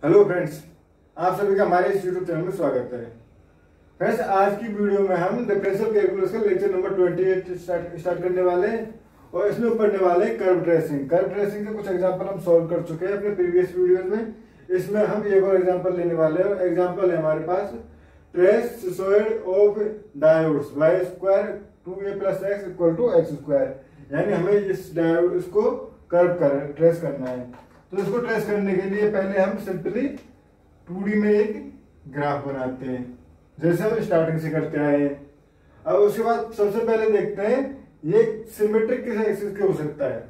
Hello friends, आप सभी का हमारे इस यूट्यूब चैनल में स्वागत है। फ्रेंड्स, आज की वीडियो में हम डिफरेंशियल कैलकुलस का लेक्चर नंबर 28 स्टार्ट करने वाले हैं और इसमें पढ़ने वाले हैं कर्व ट्रेसिंग। कर्व ट्रेसिंग के कुछ एग्जांपल हम सॉल्व कर चुके हैं अपने प्रीवियस वीडियोस में। इसमें हम एक और एग्जांपल लेने वाले हैं। एग्जांपल है हमारे पास trace cissoid of Diocles y square 2a + x = x²। यानी हमें इस डायोड इसको कर्व ट्रेस करना है। तो इसको ट्रेस करने के लिए पहले हम सिंपली 2D में एक ग्राफ बनाते हैं, जैसे हम स्टार्टिंग से करते आए हैं। अब उसके बाद सबसे पहले देखते हैं ये सिमेट्रिक किस एक्सिस के हो सकता है।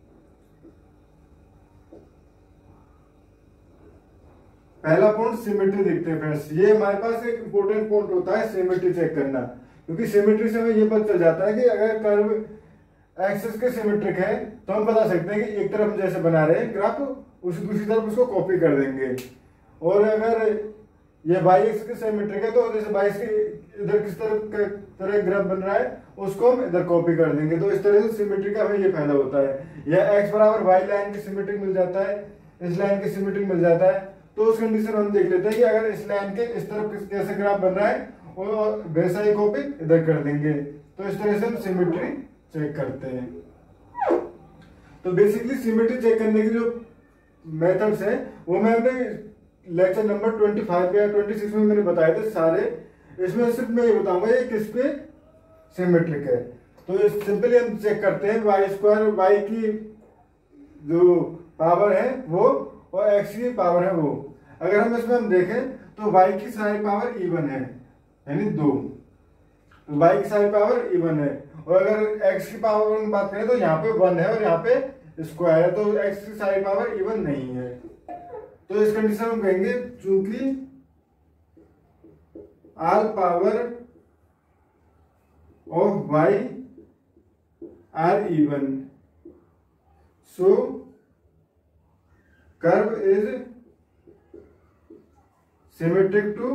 पहला पॉइंट सिमेट्री देखते हैं फ्रेंड्स। ये हमारे पास एक इंपॉर्टेंट पॉइंट होता है सिमेट्री चेक करना, क्योंकि सिमेट्री से हमें ये पता चल जाता है कि अगर कर्व एक्सिस के सिमेट्रिक है तो हम बता सकते हैं कि एक तरफ जैसे बना रहे हैं ग्राफ, उसी दूसरी तरफ उसको कॉपी कर देंगे। और अगर ये y एक्सिस के सिमेट्रिक है तो जैसे y के इधर किस तरह ग्राफ बन रहा है उसको हम इधर कॉपी कर देंगे। तो इस तरह से सिमेट्री का हमें ये फायदा होता है। या x बराबर y लाइन की सिमेट्रिक मिल जाता है, इस लाइन की सिमेट्रिक मिल जाता है। तो उस कंडीशन हम देख लेते हैं कि अगर इस लाइन के इस तरफ कैसे ग्राफ बन रहा है और वैसा ही कॉपी इधर कर देंगे। तो इस तरह से हम सिमेट्री चेक करते हैं। तो बेसिकली सिमेट्री चेक करने की जो मेथड्स हैं वो मैं अपने लेक्चर नंबर 25 या 26 में मैंने बताए थे सारे। इसमें सिर्फ मैं ये बताऊंगा ये किस पे सिमेट्रिक है। तो सिंपली हम चेक करते हैं y² y की जो पावर है वो और x की पावर है वो। अगर हम इसमें देखें तो y की सारी पावर इवन है, यानी 2। y की सारी पावर इवन है। और अगर x की पावर की बात करें तो यहाँ पे 1 है और यहाँ पे स्क्वायर है, तो x की सारी पावर इवन नहीं है। तो इस कंडीशन में कहेंगे चूंकि all power of y are even, so curve is symmetric to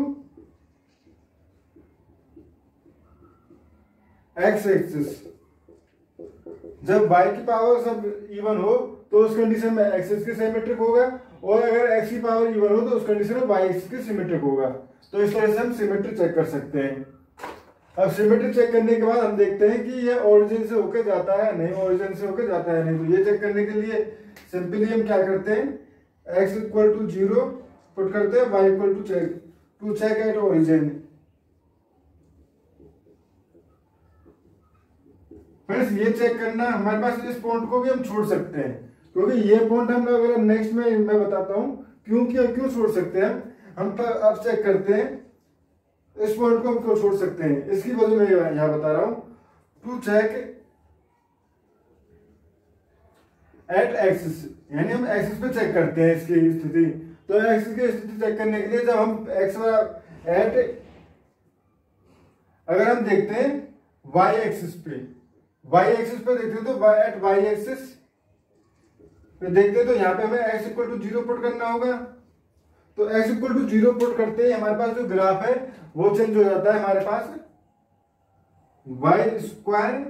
x axis. जब y की पावर सब इवन हो तो उस कंडीशन में x एक्सिस के सिमेट्रिक होगा, और अगर x की पावर इवन हो तो उस कंडीशन में y एक्सिस के सिमेट्रिक होगा। तो इस तरह से हम सिमेट्री चेक कर सकते हैं। अब सिमेट्री चेक करने के बाद हम देखते हैं कि ये ओरिजिन से होकर जाता है नहीं, ओरिजिन से होकर जाता है नहीं। तो ये चेक करने के लिए सिंपली हम क्या करते हैं, x = 0 पुट करते हैं, y to check at origin. Friends, ये चेक करना हमारे पास इस पॉइंट को भी हम छोड़ सकते हैं, क्योंकि ये पॉइंट हम अगर नेक्स्ट में मैं बताता हूँ क्यों छोड़ सकते हैं हम अब चेक करते हैं इस पॉइंट को हम क्यों छोड़ सकते हैं। इसकी वजह मैं यहाँ बता रहा हूं। टू चेक एट एक्सिस, यानी हम एक्सिस पे चेक करते हैं इसकी स्थिति। तो एक्सिस की स्थिति चेक करने के लिए जब हम अगर हम देखते हैं y एक्सिस पे देखते हैं तो एट y एक्सिस पे देखते हैं तो यहाँ पे हमें x = 0 पुट करना होगा। तो x = 0 पुट करते ही हमारे पास जो ग्राफ है वो चेंज हो जाता है। हमारे पास y²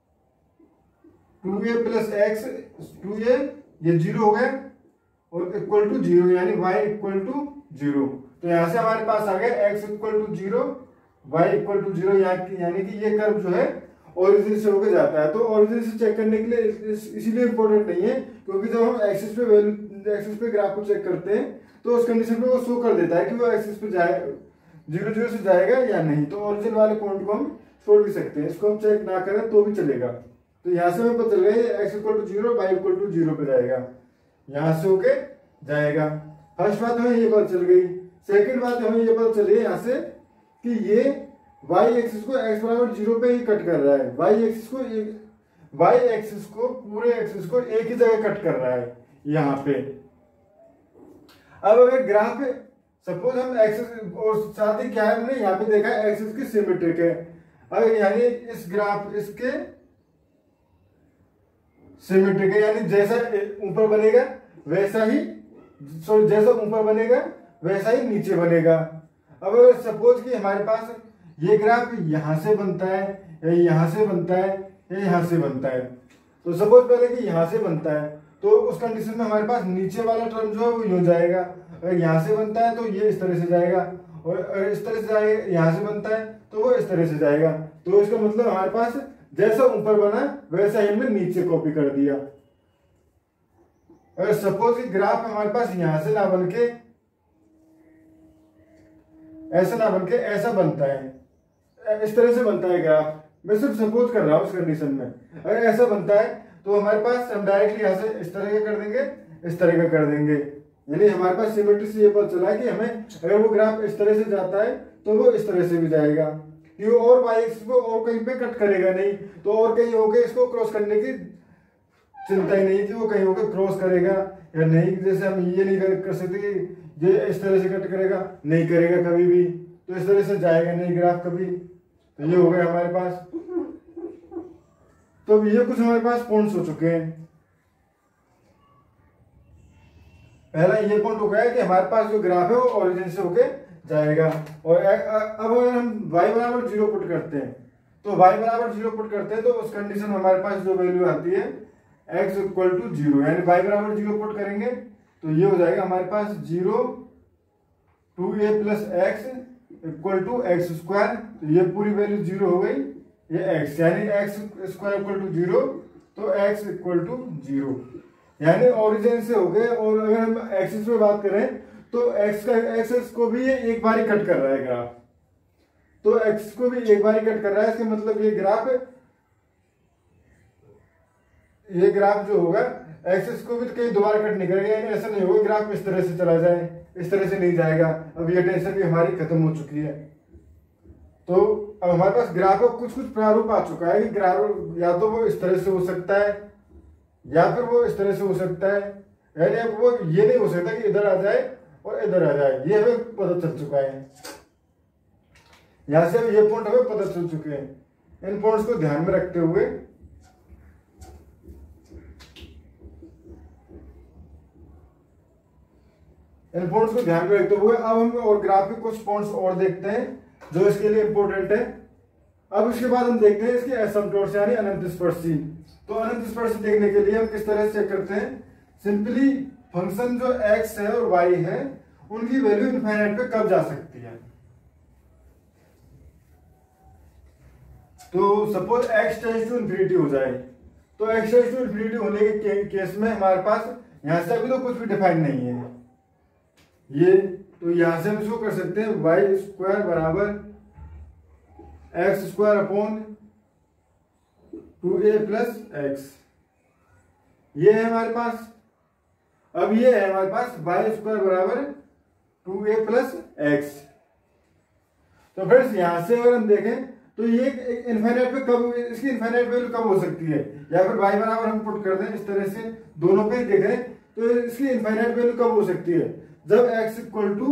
2a + x 2a ये 0 हो गया और = 0, यानी y = 0। तो यहां से हमारे पास आ गया x = 0 y = 0, यानी कि ये कर्व जो है ओरिजिन से होकर जाता है। तो ओरिजिन से चेक करने के लिए इसीलिए इंपॉर्टेंट नहीं है, क्योंकि जब हम एक्सिस पे ग्राफ को चेक करते हैं तो उस कंडीशन पे वो शो कर देता है कि वो एक्सिस पे जाए 0 से जाएगा या नहीं। तो ओरिजिन वाले पॉइंट को हम छोड़ भी सकते हैं, इसको हम चेक ना करें तो भी चलेगा। तो यहाँ से हमें पता चल गया x = 0 y = 0 पे जाएगा, यहाँ से होके जाएगा। फर्स्ट बात हमें ये पता चल गई। सेकंड बात हमें ये पता चली यहाँ से कि ये y एक्सिस को x = 0 पे ही कट कर रहा है। y एक्सिस को पूरे एक्सिस को एक ही जगह कट कर रहा है यहाँ पे। अब अगर ग्राफ सपोज हम एक्सिस और साथ ही क्या है हमने यहाँ पे देखा एक्सिस की सिमेट्रिक है। अगर यानी इस ग्राफ इसके सिमेट्रिक है, यानी जैसा ऊपर बनेगा वैसा ही जैसा ऊपर बनेगा वैसा ही नीचे बनेगा। अब अगर सपोज कि हमारे पास ये ग्राफ यहां से बनता है या यहां से बनता है या यहां से बनता है, तो सपोज पहले कि यहां से बनता है तो उस कंडीशन में हमारे पास नीचे वाला टर्म जो है वो यूं जाएगा, अगर यहाँ से बनता है तो ये इस तरह से जाएगा, और अगर इस तरह से जाएगा यहाँ से बनता है तो वो इस तरह से जाएगा। तो इसका मतलब हमारे पास जैसा ऊपर बना वैसा ही हमने नीचे कॉपी कर दिया। अगर सपोज कि ग्राफ हमारे पास यहां से ना बनके ऐसा बनता है, इस तरह से बनता है ग्राफ, मैं सिर्फ सपोज कर रहा हूं इस कंडीशन में, अगर ऐसा बनता है तो हमारे पास हम डायरेक्टली यहाँ से इस तरह का कर देंगे, इस तरह का कर देंगे। यानी हमारे पास सिमेट्री से ये पता चला है कि हमें अगर वो ग्राफ इस तरह से जाता है तो वो इस तरह से भी जाएगा, कि वो और वाई एक्सिस को और कहीं पे कट करेगा नहीं, तो और कहीं होके इसको क्रॉस करने की चिंता ही नहीं कि वो कहीं होकर क्रॉस करेगा या नहीं। जैसे हम ये नहीं कर सकते कि ये इस तरह से कट करेगा, नहीं करेगा कभी भी, तो इस तरह से जाएगा नहीं ग्राफ कभी। तो ये हो गया हमारे पास। तो ये कुछ हमारे पास पॉइंट्स हो चुके हैं। पहला ये पॉइंट हो गया कि हमारे पास जो ग्राफ है वो ओरिजिन से होके जाएगा। और अब अगर हम y बराबर 0 पुट करते हैं तो y बराबर 0 पुट करते हैं तो उस कंडीशन में हमारे पास जो वैल्यू आती है x इक्वल टू 0, यानी y बराबर 0 पुट करेंगे तो ये हो जाएगा हमारे पास 0 2a plus x equal to x square. तो ये पूरी वैल्यू 0 हो गई, ये x यानी एक्स स्क्वायर इक्वल टू 0, तो x इक्वल टू 0 यानी ओरिजिन से हो गए। और अगर हम एक्सिस पे बात करें तो x का एक्सिस को भी ये एक बार ही कट कर रहा है ग्राफ, तो x को भी एक बार ही कट कर रहा है। इसका मतलब ये ग्राफ जो होगा एक्सिस को भी कहीं दोबारा कट नहीं करेगा, यानी ऐसा नहीं होगा ग्राफ इस तरह से चला जाए, इस तरह से नहीं जाएगा। अब ये टेंशन भी हमारी खत्म हो चुकी है। तो अब हमारे पास ग्राफ का कुछ प्रारूप आ चुका है कि ग्राफ या तो वो इस तरह से हो सकता है या फिर वो इस तरह से हो सकता है, यानी अब वो ये नहीं हो सकता कि इधर आ जाए और इधर आ जाए। ये हमें पता चल चुका है, यहां से ये पॉइंट हमें पता चल चुके हैं। इन पॉइंट्स को ध्यान में रखते हुए अब हम और ग्राफ के कुछ पॉइंट्स और देखते हैं जो इसके लिए इंपॉर्टेंट है। अब इसके बाद हम देखते हैं इसकी एसिम्पटोट्स यानी अनंत स्पर्शी। तो अनंत स्पर्शी देखने के लिए हम किस तरह से चेक करते हैं, सिंपली फंक्शन जो x है और y है उनकी वैल्यू इनफाइनाइट पे कब जा सकती है। तो suppose x tends to infinity हो जाए, तो x टेंड्स टू इन्फिनिटी होने के केस में हमारे पास यहां से अभी तो कुछ भी डिफाइन नहीं है ये, तो यहां से हम इसको कर सकते हैं y स्क्वायर बराबर x square upon 2a plus x, ये है हमारे पास। अब ये है हमारे पास y स्क्वायर बराबर 2a प्लस एक्स। तो फ्रेंड्स यहां से अगर हम देखें तो ये इनफाइनाइट पे कब, इसकी इनफाइनाइट वैल्यू कब हो सकती है, या फिर y बराबर हम पुट कर दें इस तरह से दोनों पे देखें तो इसकी इनफाइनाइट वैल्यू कब हो सकती है, जब x इक्वल टू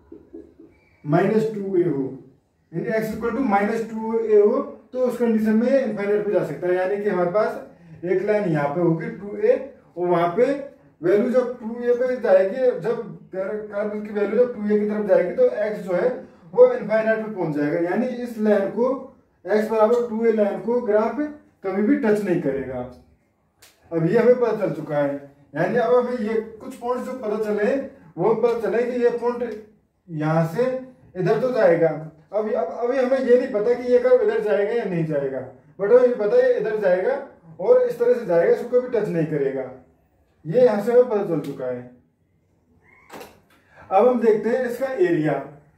-2a हो, यानी x इक्वल टू -2a हो तो उस कंडीशन में ये इनफाइनाइट पे जा सकता है। यानी कि हमारे पास एक लाइन यहाँ पे होगी 2a और वहां पे वैल्यू जब 2a पे जाएगी, जब कर्व की वैल्यू जब 2a की तरफ जाएगी तो x जो है वो इनफाइनाइट पे पहुंच जाएगा, यानी इस लाइन को x बराबर 2a लाइन को ग्राफ कभी भी टच नहीं करेगा। अब ये हमें पता चल चुका है, यानी अब हमें ये कुछ पॉइंट जो पता चले वो पता चले कि ये पॉइंट यहां से इधर तो जाएगा। अभी हमें ये नहीं पता कि ये कर्व इधर जाएगा या नहीं जाएगा, बट हमें पता है इधर जाएगा और इस तरह से जाएगा, इसको कभी टच नहीं करेगा। ये यहां से हमें पता चल चुका है। अब हम देखते हैं इसका एरिया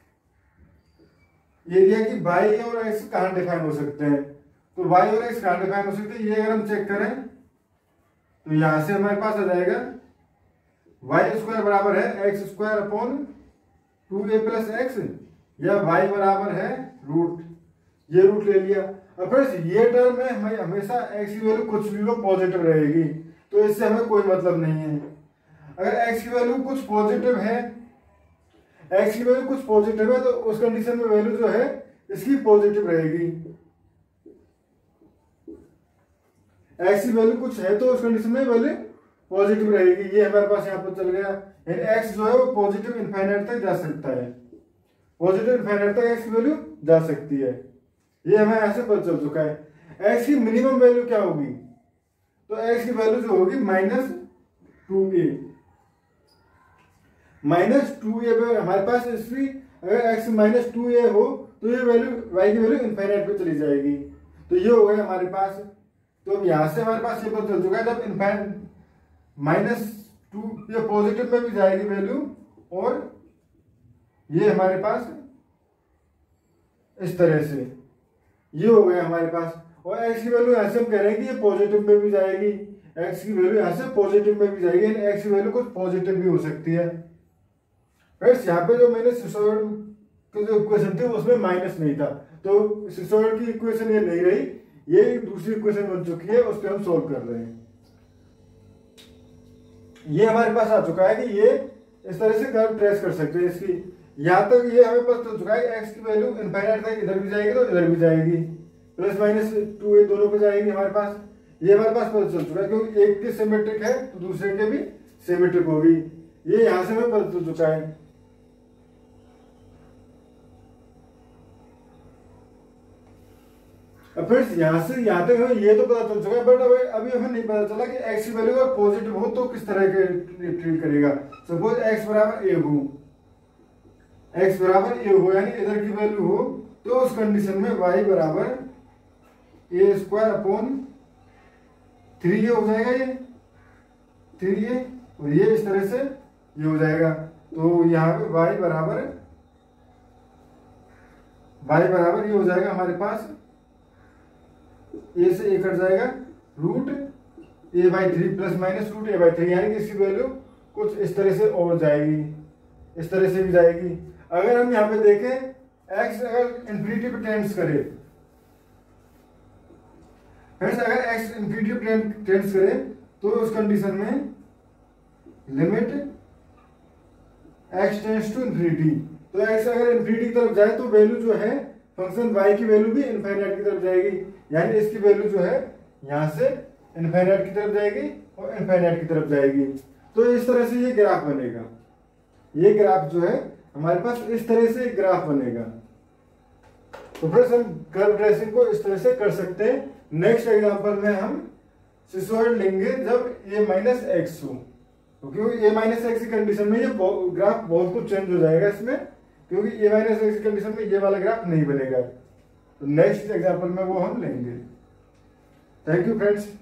की y और x कहां डिफाइन हो सकते हैं। तो y और x कहां डिफाइन हो सकते हैं, ये अगर हम चेक करें तो यहां से हमारे पास आ जाएगा y स्क्वायर बराबर है x square upon 2a plus x, या y बराबर है रूट, ये रूट ले लिया। अब फ्रेंड्स ये टर्म में हमें हमेशा x की वैल्यू कुछ भी पॉजिटिव रहेगी, तो इससे हमें कोई मतलब नहीं है। अगर x की वैल्यू कुछ पॉजिटिव है, तो उस कंडीशन में वैल्यू जो है इसकी पॉजिटिव रहेगी। x की वैल्यू कुछ है तो उस कंडीशन में वैल्यू पॉजिटिव रहेगी। ये हमारे पास यहाँ पर चल गया, यानी x जो है वो पॉजिटिव इनफाइनाइट तक जा सकता है, पॉजिटिव इनफाइनाइट तक x की वैल्यू जा सकती है। ये हमें ऐसे पता चल चुका है। x की मिनिमम वैल्यू क्या होगी, तो x की वैल्यू जो होगी 2a माइनस 2a पे हमारे पास इसकी अगर x माइनस 2a हो तो ये वैल्यू y की वैल्यू इनफाइनाइट पे चली जाएगी। तो ये हो गया हमारे पास। तो अब यहां से हमारे पास ये पता चल चुका है जब इनफाइनाइट माइनस 2 ये पॉजिटिव में भी जाएगी वैल्यू, और ये हमारे पास इस तरह से ये हो गया हमारे पास। और x की वैल्यू यहां से हम कह रहे हैं कि ये पॉजिटिव में भी जाएगी, x की वैल्यू यहां से पॉजिटिव में भी जाएगी, यानी x की वैल्यू कुछ पॉजिटिव भी हो सकती है। फ्रेंड्स यहाँ पे जो मैंने सिसोइड की जो इक्वेशन थी उसमें माइनस नहीं था, तो सिसोइड की इक्वेशन ये नहीं रही, ये दूसरी इक्वेशन बन चुकी है, उस पर हम सोल्व कर रहे हैं। ये हमारे पास आ चुका है कि ये इस तरह से कर्व ट्रेस कर सकते हैं इसकी। यहां तक ये हमें पता चल चुका है x की वैल्यू इनफाइनाइट तक इधर भी जाएगी तो इधर भी जाएगी, प्लस माइनस 2a दोनों पे जाएगी हमारे पास। ये हमारे पास पता चल चुका है क्योंकि एक के सिमेट्रिक है तो दूसरे के भी सिमेट्रिक होगी, ये यहां से हमें पता चल चुका है। अब फिर यहां से यहां तक हमें ये तो पता चल चुका है, बट अभी हमें नहीं पता चला कि x की वैल्यू अगर पॉजिटिव हो तो किस तरह के ट्रीट करेगा। सपोज x बराबर a हो, x बराबर a हो यानी इधर की वैल्यू हो, तो उस कंडीशन में y बराबर a स्क्वायर अपॉन 3a हो जाएगा, ये 3a, और ये इस तरह से ये हो जाएगा। तो यहाँ पे y बराबर ये हो जाएगा हमारे पास, a से a कट जाएगा, root a/3 plus minus root a/3, यानी कि इसकी वैल्यू कुछ इस तरह से और जाएगी, इस तरह से भी जाएगी। अगर हम यहाँ पे देखें x अगर इंफिनिटी पे टेंड्स करे, अगर x इंफिनिटी पे टेंड्स करे तो उस कंडीशन में limit x tends to infinity, तो x अगर इंफिनिटी की तरफ जाए तो वैल्यू जो है फंक्शन y की वैल्यू भी इनफाइनाइट की तरफ जाएगी, यानी इसकी वैल्यू जो है यहां से इनफाइनाइट की तरफ जाएगी और इनफाइनाइट की तरफ जाएगी। तो इस तरह से ये ग्राफ बनेगा, ये ग्राफ जो है हमारे पास इस तरह से ग्राफ बनेगा। तो फ्रेंड्स हम कर्व ट्रेसिंग को इस तरह से कर सकते हैं। नेक्स्ट एग्जांपल में हम सिसोइड लेंगे जब a माइनस एक्स हो, क्योंकि a माइनस एक्स की कंडीशन में ये ग्राफ बहुत कुछ चेंज हो जाएगा इसमें, क्योंकि a माइनस एक्स की कंडीशन में ये वाला ग्राफ नहीं बनेगा। तो नेक्स्ट एग्जांपल में वो हम लेंगे। Thank you friends.